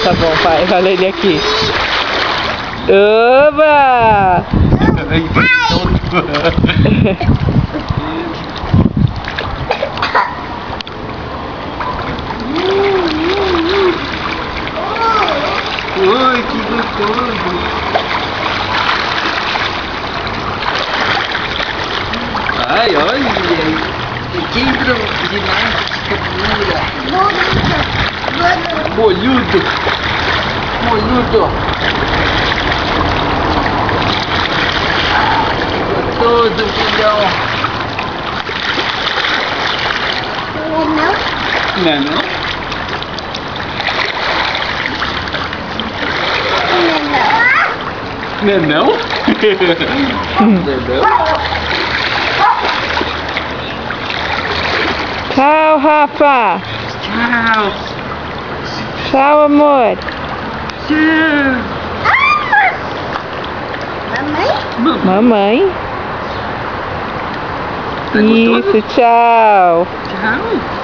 Tá bom, pai. Olha ele aqui. Oba! Oi, que gostoso! Ai, olha! Que hidroginástica pura! Bolhudo! Bolhudo! Gostoso, filhão! Não é não? Não é não? Não é não? Tchau, Rafa. Tchau! Tchau, amor. Tchau! Mamãe. Tá gostoso? Isso, tchau. Tchau!